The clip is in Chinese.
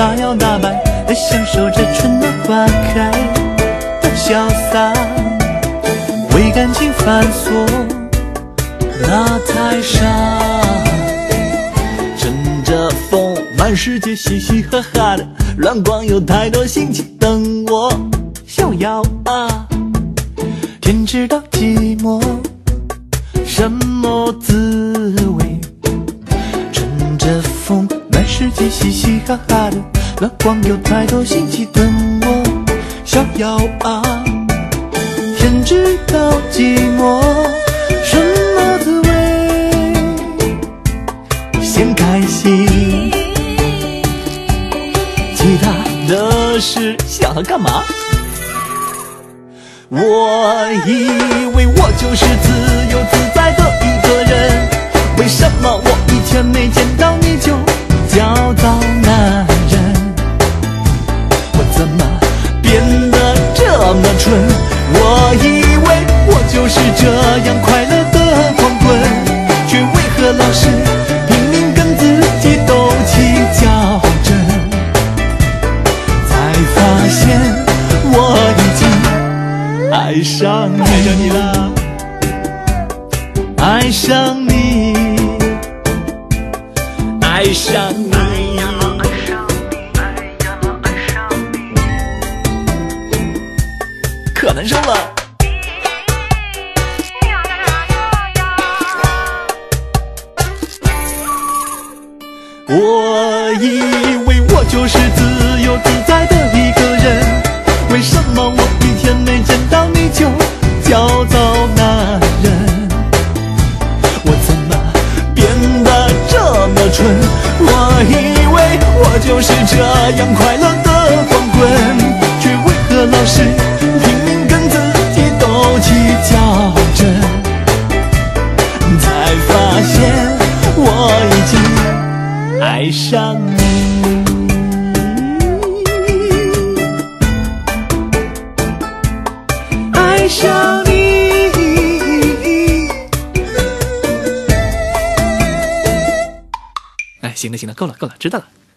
大摇大摆地享受着春暖花开的潇洒，为感情繁琐那太傻，乘着风满世界嘻嘻哈哈的，乱逛有太多新奇等我逍遥啊，天知道寂寞什么滋味，乘着风满世界嘻嘻哈哈的，乱逛有太多新奇等我逍遥啊，天知道寂寞什么滋味，先开心，其他的事想了干嘛？我以为我就是自由自在的一个人，为什么我一天没见到你就焦躁难忍？我怎么变得这么蠢？我以为我就是这样快乐的狂滚，却为何老是拼命跟自己斗气较真？才发现我已经爱上你了，爱上你，爱上你，可难受了。我以为我就是自由自在的一个人，为什么我一天没见到你就焦躁难忍？我怎么变得这么蠢？我以为我就是这样快乐的光棍，却为何老是拼命跟自己斗气较真？才发现我已经爱上你，爱上你。哎，行了，够了，知道了。